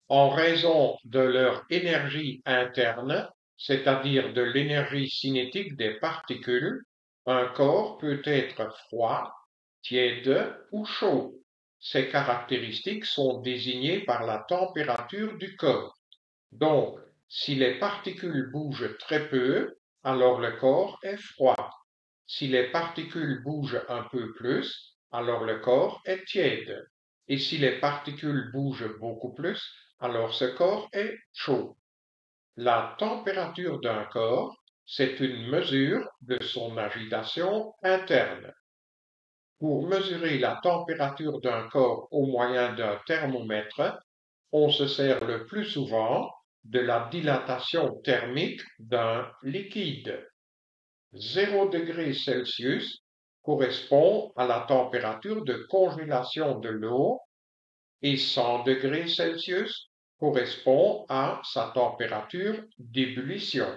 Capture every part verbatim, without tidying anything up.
en raison de leur énergie interne, c'est-à-dire de l'énergie cinétique des particules, un corps peut être froid, tiède ou chaud. Ces caractéristiques sont désignées par la température du corps. Donc, si les particules bougent très peu, alors le corps est froid. Si les particules bougent un peu plus, alors le corps est tiède. Et si les particules bougent beaucoup plus, alors ce corps est chaud. La température d'un corps, c'est une mesure de son agitation interne. Pour mesurer la température d'un corps au moyen d'un thermomètre, on se sert le plus souvent de la dilatation thermique d'un liquide. zéro degré Celsius correspond à la température de congélation de l'eau et cent degrés Celsius correspond à sa température d'ébullition.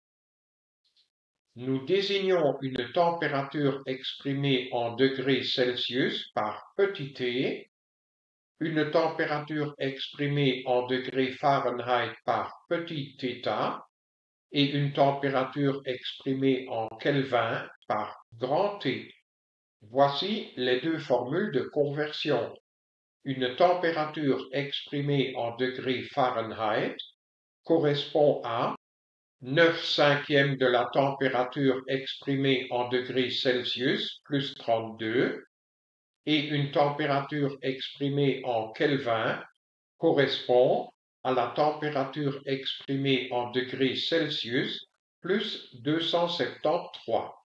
Nous désignons une température exprimée en degrés Celsius par petit t, une température exprimée en degrés Fahrenheit par petit θ et une température exprimée en Kelvin par grand T. Voici les deux formules de conversion. Une température exprimée en degrés Fahrenheit correspond à neuf cinquièmes de la température exprimée en degrés Celsius plus trente-deux et une température exprimée en Kelvin correspond à la température exprimée en degrés Celsius plus deux cent soixante-treize.